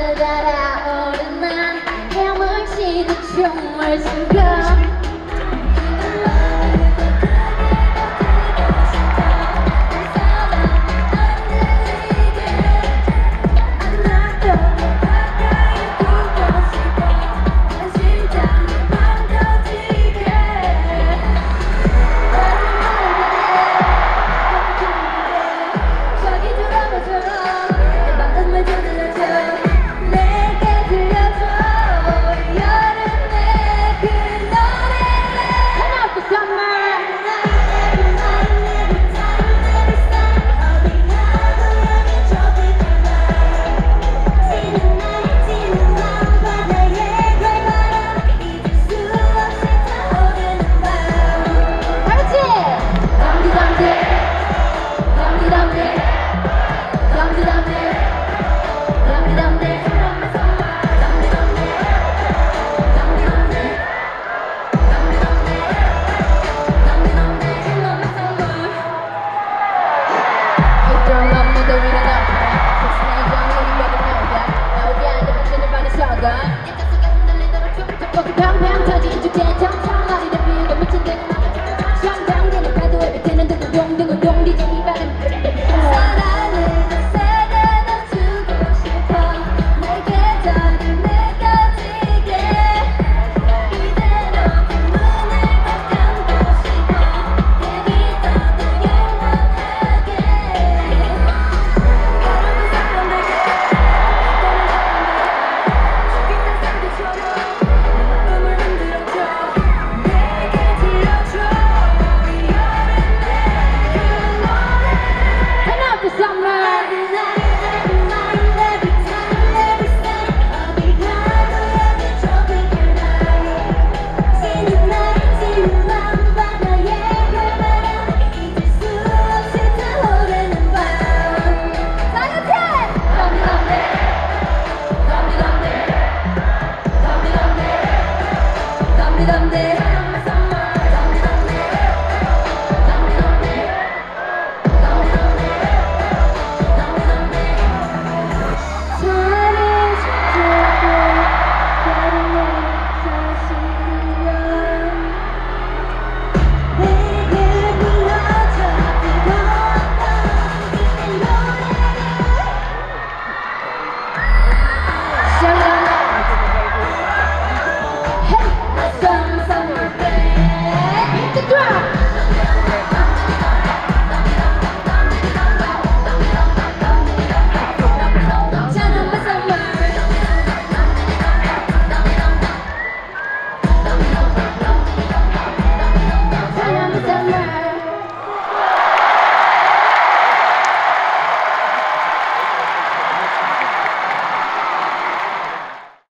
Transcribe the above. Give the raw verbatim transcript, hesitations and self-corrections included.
달아오르는 해물지는 정말 순간 팡팡 터진 주제정 머리를 비우고 미친 듯 샹당대는 파도에 비트는 둥둥둥둥 뒤집이 바람 사랑을 더 세게 더 주고 싶어 내게 더는 느껴지게 이대로 문을 꼭 감고 싶어 얘기 더더 영원하게 여러분 사람들께 떠난 사람들께 죽인 상대처럼 Hey, some summer day, hit the ground.